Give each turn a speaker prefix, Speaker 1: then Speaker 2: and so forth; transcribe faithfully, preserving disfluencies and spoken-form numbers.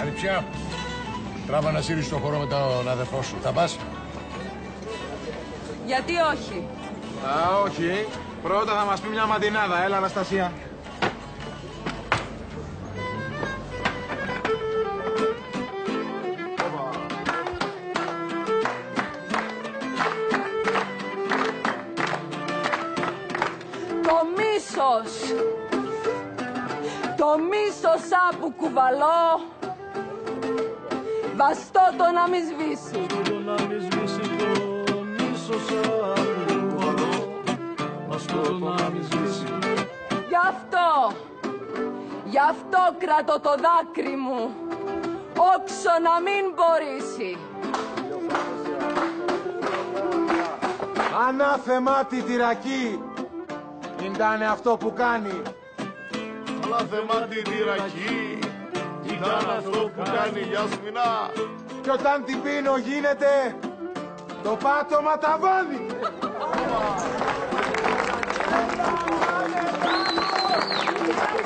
Speaker 1: Αληψιά, τράβα να σύρεις στο χώρο με τον αδερφό σου. Θα πας?
Speaker 2: Γιατί όχι?
Speaker 3: Α, όχι. Πρώτα θα μας πει μια μαντινάδα. Έλα, Αναστασία.
Speaker 2: Το μίσος. Το μίσος που κουβαλώ. Βαστό το να μη σβήσει.
Speaker 4: Το να μη σβήσει το μίσος που κουβαλώ. Βαστό το να μη σβήσει.
Speaker 2: Γι' αυτό, γι' αυτό κρατώ το δάκρυ μου, όξο να μην μπορέσει.
Speaker 3: Ανάθεμα τη τυρακή. Ήτανε αυτό που κάνει.
Speaker 5: Ανάθεμα τη τυρακή. Ήταν αυτό που κάνει η Γιασμινά.
Speaker 3: Κι όταν την πίνω γίνεται το πάτωμα ταβάνι.
Speaker 2: Πάμε, πάμε.